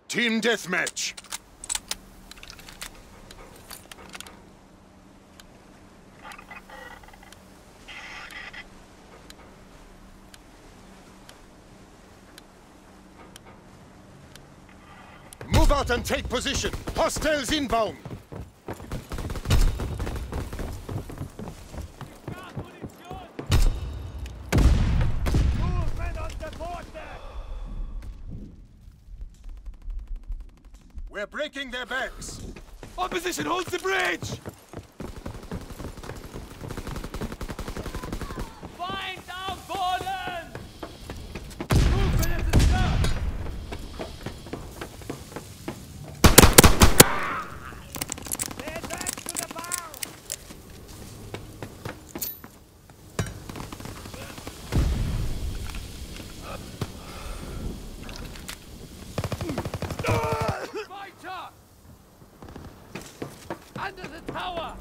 Team deathmatch. Move out and take position. Hostiles inbound. We're breaking their backs. Opposition holds the bridge! Find our Gordon! Movement at the start! They're back to the bow! Fighter! Under the tower!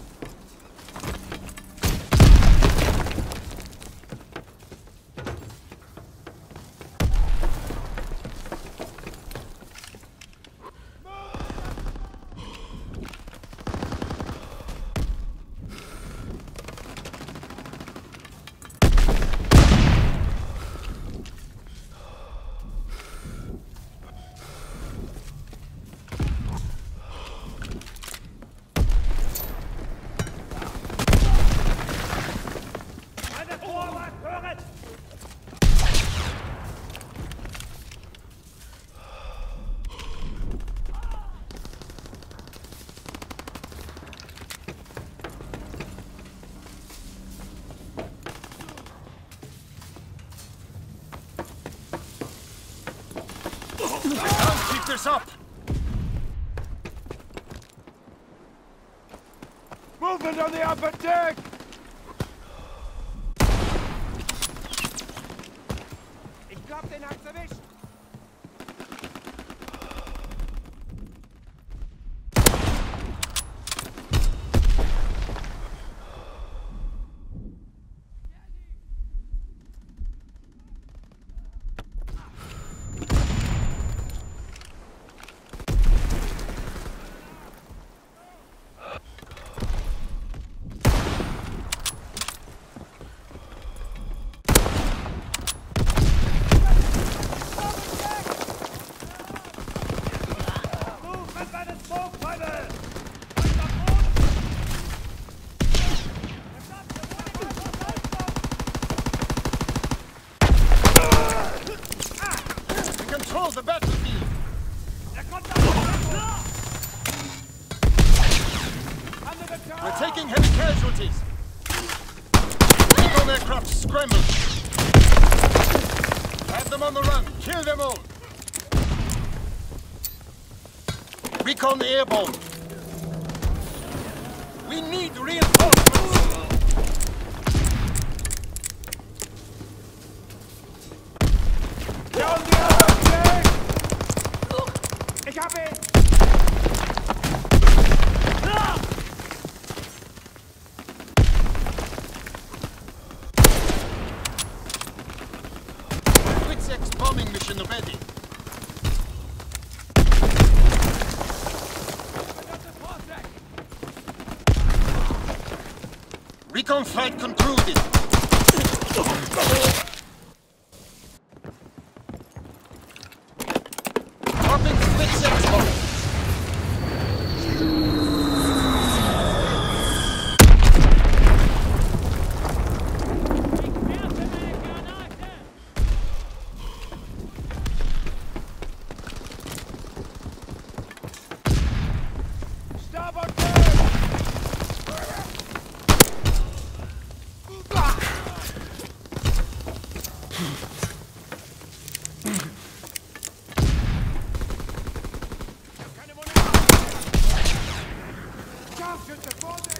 Can't keep this up. Movement on the upper deck! Ich glaub, den hat's erwischt! Control the battlefield. We're taking heavy casualties. Recon aircraft scrambled. Have them on the run. Kill them all. Recon airborne. We need reinforcements. Down the upper deck! Ich hab ihn! Quick-Sex bombing mission ready. Recon flight concluded. Dropping Quick-Sex bomb. Starboard turn! Scharfschütze, Vorsicht!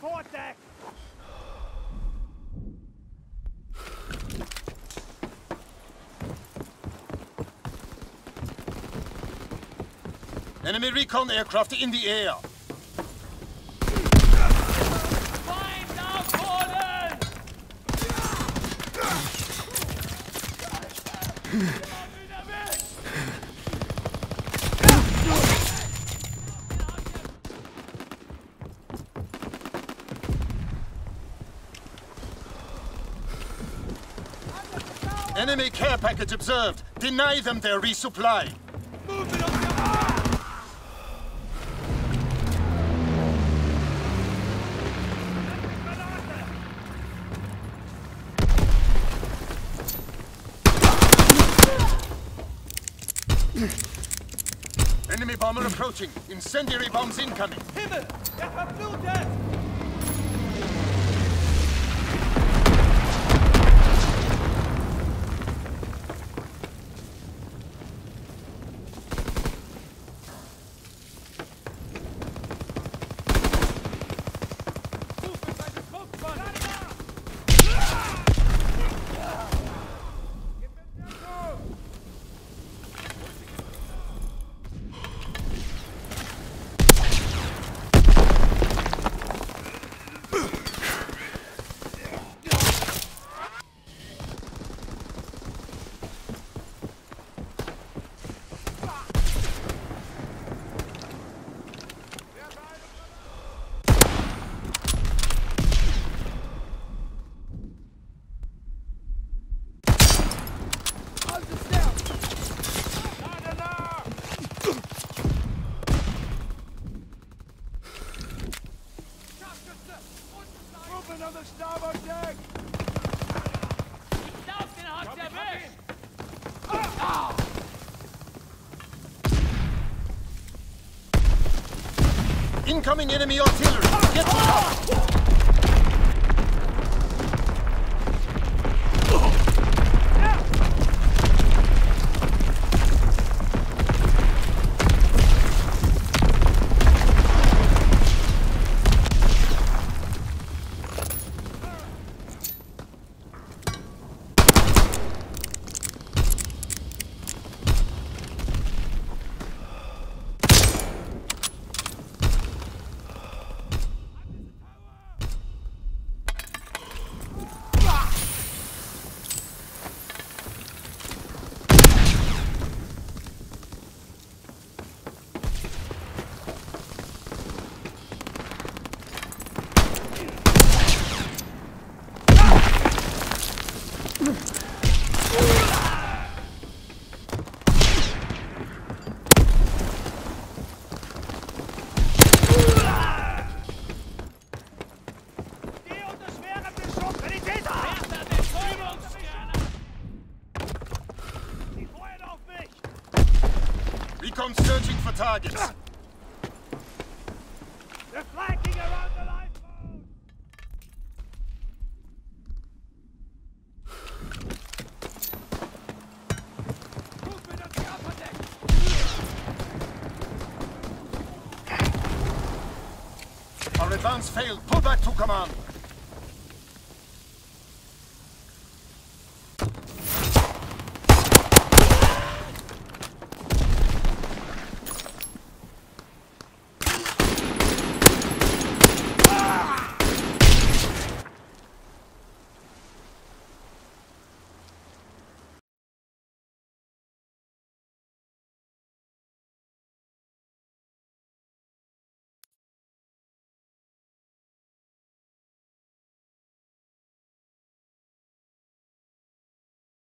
port deck! Enemy recon aircraft in the air. Feind aufholen! Wieder weg! Enemy care package observed. Deny them their resupply. Movement on the arm! Enemy bomber approaching. Incendiary bombs incoming. Himmel! Er verblutet! Movement by the smoke front! Movement on the starboard deck! Lauf, den hat der erwischt! Incoming enemy artillery. Get to cover. Die unter schwerem Beschuss! Sanitäter! Erster Betäubungsscanner! Die feuern auf mich! Recon searching for targets. They're flanking around the lifeboat! Movement on the upper deck! Our advance failed. Pull back to command.